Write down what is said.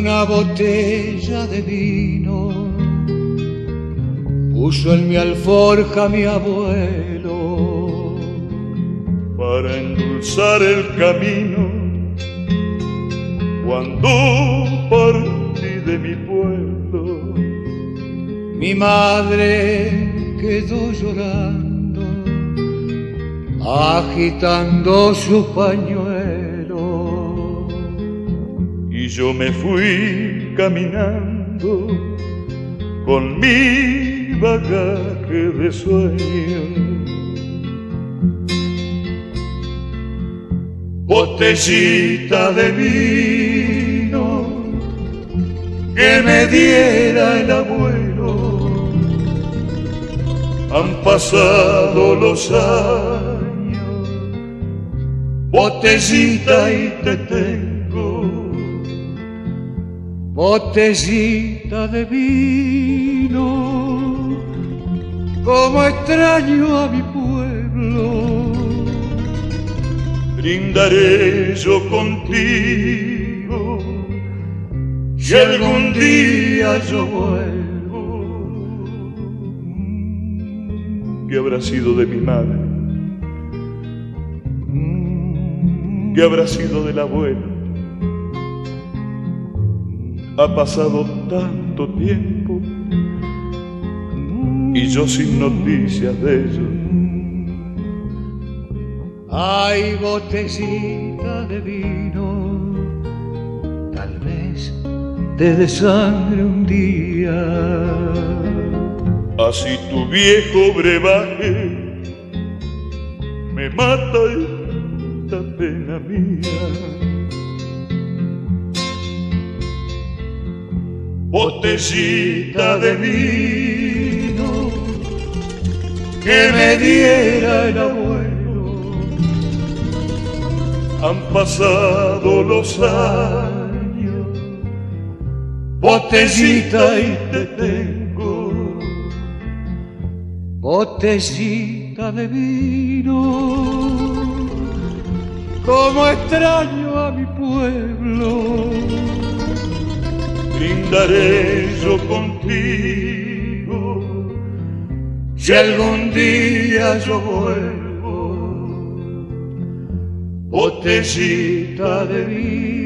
una botella de vino puso en mi alforja mi abuelo para endulzar el camino cuando partí de mi pueblo. Mi madre quedó llorando, agitando su pañuelo, y yo me fui caminando con mi bagaje de sueño. Botellita de vino que me diera el abuelo, han pasado los años, botellita y te tengo. Botellita de vino, como extraño a mi pueblo. Brindaré yo contigo si algún día yo vuelvo. ¿Qué habrá sido de mi madre? ¿Qué habrá sido del abuelo? Ha pasado tanto tiempo y yo sin noticias de ellos. Ay, botellita de vino, tal vez te dé sangre un día. Así tu viejo brebaje me mata esta pena mía. Botellita de vino que me diera el abuelo, han pasado los años, botellita y te tengo. Botellita de vino, como extraño a mi pueblo. Brindaré yo contigo si algún día yo vuelvo. Botellita de vino.